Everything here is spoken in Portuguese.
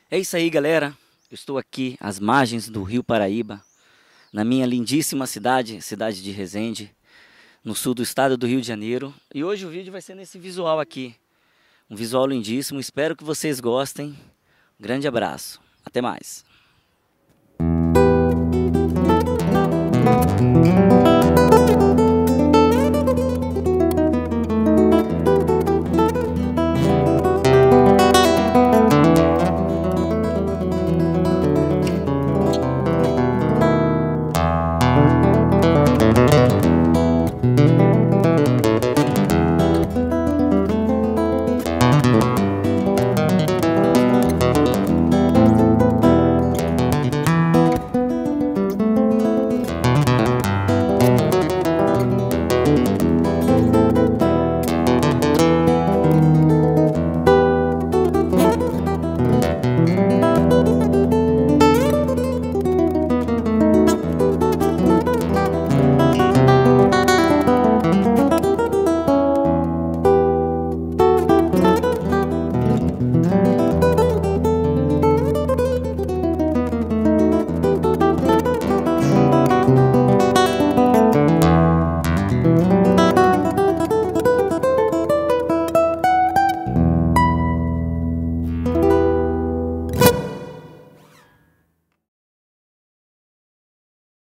É isso aí, galera. Eu estou aqui às margens do Rio Paraíba, na minha lindíssima cidade, cidade de Resende, no sul do estado do Rio de Janeiro. E hoje o vídeo vai ser nesse visual aqui. Um visual lindíssimo. Espero que vocês gostem. Um grande abraço. Até mais.